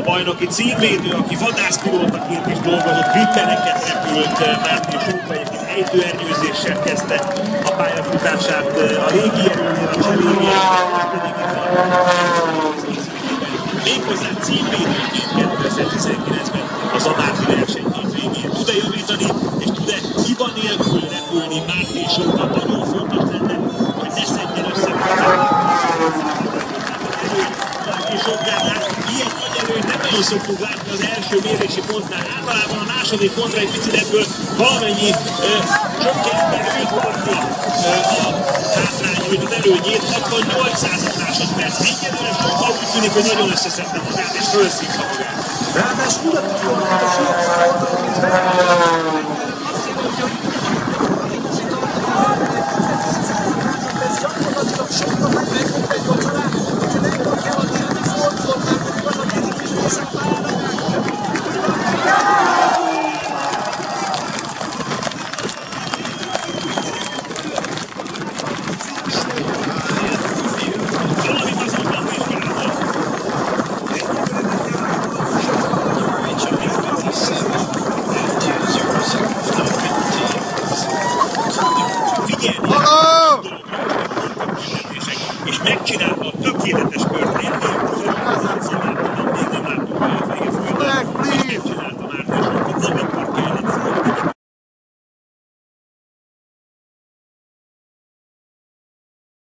a bajnoki címvédő, aki vadászpilótaként is dolgozott, grippeneket repült, Márti Sóka egyébként ejtőernyőzéssel kezdte a pályafutását a régi erőnél, a cselénél, méghozzá címvédőként 2019-ben az Amárti versenyét végén. Tud-e javítani, és tud-e hiba nélkül repülni Márti Sóka? Nagyon fontos lenne, hogy ne szedjen össze ilyen nagy erőt nem nagyon szoktuk látni az első mérési pontnál. Általában a második pontra egy picit ebből valamennyi csökkenteni kapja a hátrány, vagy az előnyét. 68 másodperc. Egyelőre sokkal úgy tűnik, hogy nagyon összeszedte magát és fölszívta magát. Ráadásul a fontos mint sokkal megmondta egy vacsorát, hogy a legjobb kell adni, hogy fordulok, mert az a 10 és